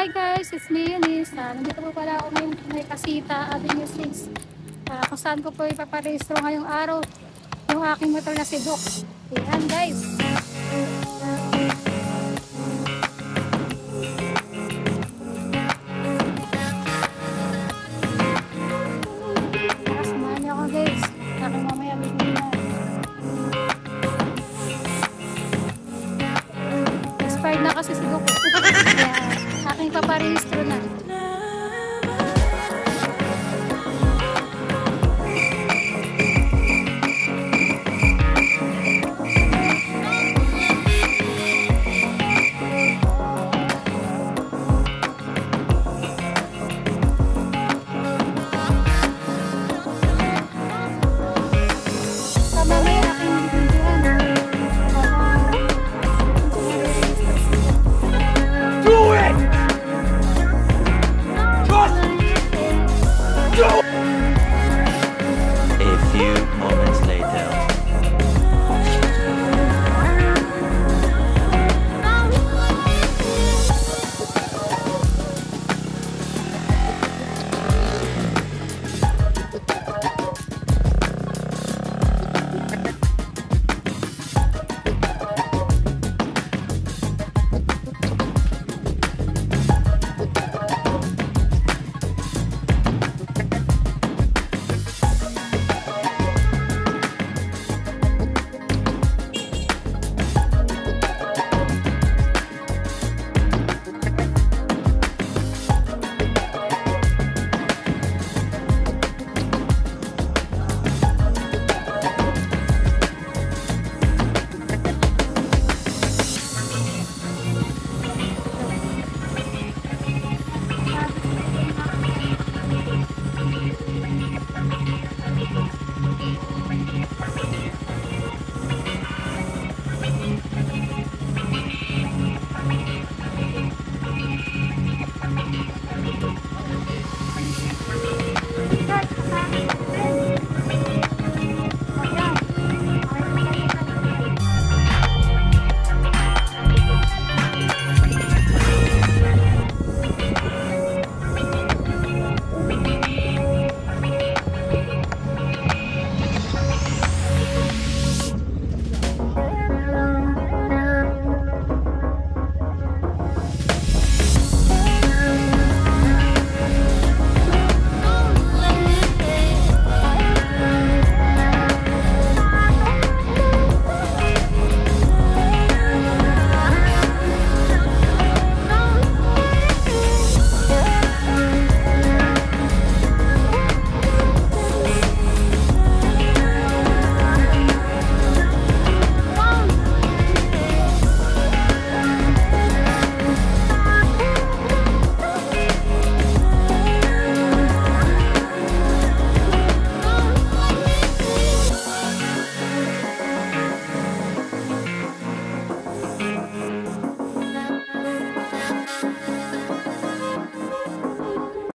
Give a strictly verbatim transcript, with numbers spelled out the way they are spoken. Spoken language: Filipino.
Hi guys, it's me Eunice. Uh, nandito po pala ako ngayon may Casita Avenue six. Uh, kung saan ko po ipaparehistro ngayong araw yung aking motor na si Doc. Ayan guys. Samahan niyo ako guys. Aking mamaya bigyan na. Expired na kasi si Doc. Kaya aking paparehistro na.